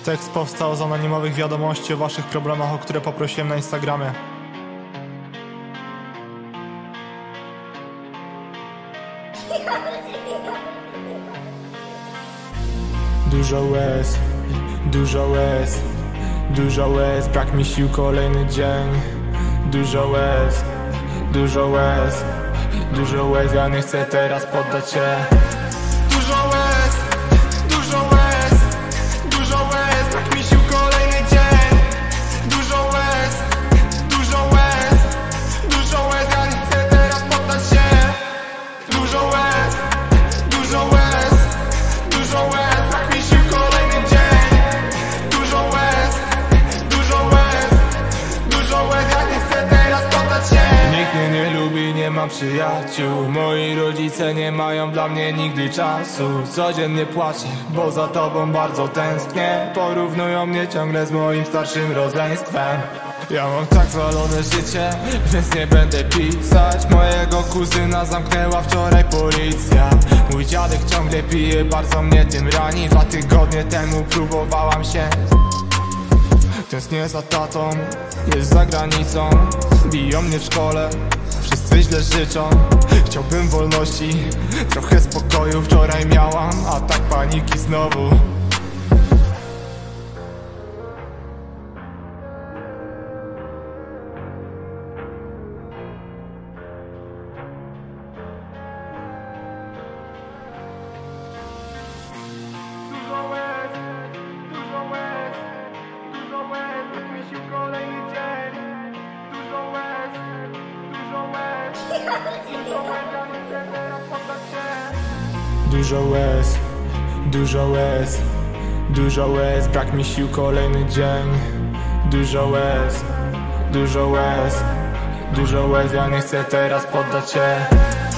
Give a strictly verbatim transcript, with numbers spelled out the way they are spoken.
Tekst powstał z anonimowych wiadomości o waszych problemach, o które poprosiłem na Instagramie. Dużo łez, dużo łez, dużo łez, brak mi sił kolejny dzień. Dużo łez, dużo łez, dużo łez, ja nie chcę teraz poddać się. Dużo łez, dużo łez, dużo łez, brak mi sił kolejny dzień. Dużo łez, dużo łez, dużo łez, ja nie chcę teraz poddać się. Dużo łez, dużo łez, dużo łez, brak mi sił kolejny dzień. Dużo łez, dużo łez, dużo łez, ja nie chcę teraz poddać się. Nikt mnie nie lubi, nie mam przyjaciół. Moi rodzice nie mają dla mnie nigdy czasu. Codziennie płaczę, bo za tobą bardzo tęsknię. Porównują mnie ciągle z moim starszym rodzeństwem. Ja mam tak zwalone życie, więc nie będę pisać. Mojego kuzyna zamknęła wczoraj policja. Mój dziadek ciągle pije, bardzo mnie tym rani. Dwa tygodnie temu próbowałam się. Tęsknię za tatą, jest za granicą. Biją mnie w szkole, wszyscy źle życzą. Chciałbym wolności, trochę spokoju. Wczoraj miałam atak paniki znowu. Dużo łez, dużo łez, dużo łez, brak mi sił kolejny dzień. Dużo łez, dużo łez, dużo łez, ja nie chcę teraz poddać się. Dużo łez, dużo łez, dużo łez, brak mi sił kolejny dzień. Dużo łez, dużo łez, dużo łez, ja nie chcę teraz poddać się.